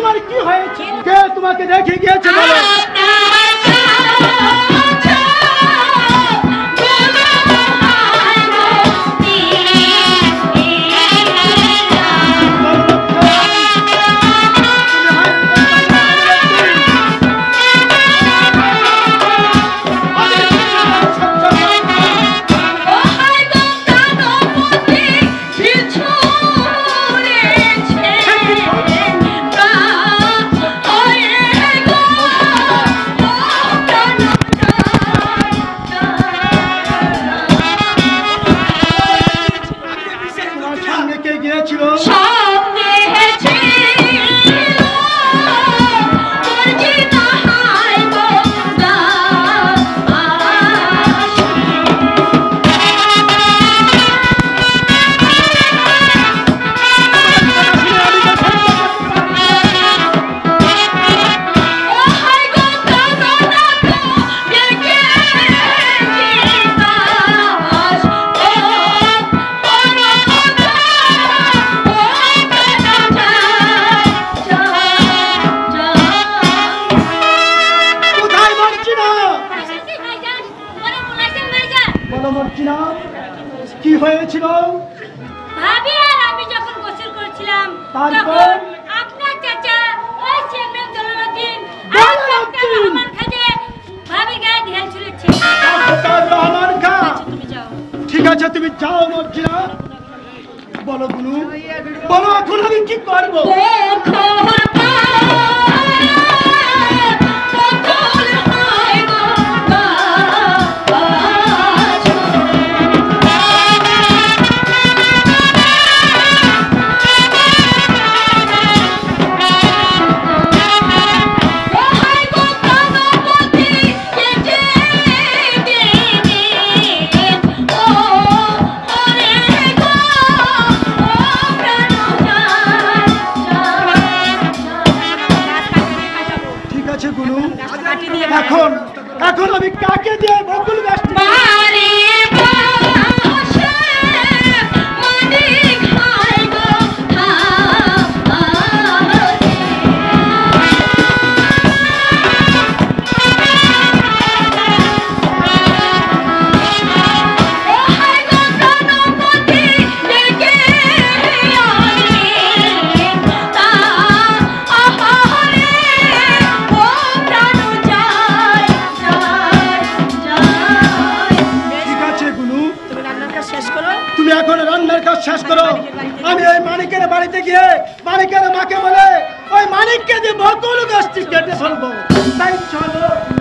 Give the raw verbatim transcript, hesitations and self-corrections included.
তোমার কি হয়েছে? কে তোমাকে দেখে গিয়েছে বলো? কি হয়েছিল? ভাবি আর আমি যখন গোসল করছিলাম তারপর আপনার চাচা ওই শেখমেন জলালউদ্দিন আর ডক্টর রহমান খাজে ভাবি গায়ে ঢেল ছুঁড়েছে। ডক্টর রহমান খা, তুমি যাও। ঠিক আছে তুমি যাও মর্জিনা। বলো গুনু, বলো এখন আমি কি করব? এখন এখন আমি কাকে দিয়ে বকুল গাছ শেষ করো। আমি ওই মানিকের বাড়িতে গিয়ে মানিকের মাকে বলে ওই মানিককে দিয়ে বকুল গাছটি কেটে ফেলবো। তাই চলো।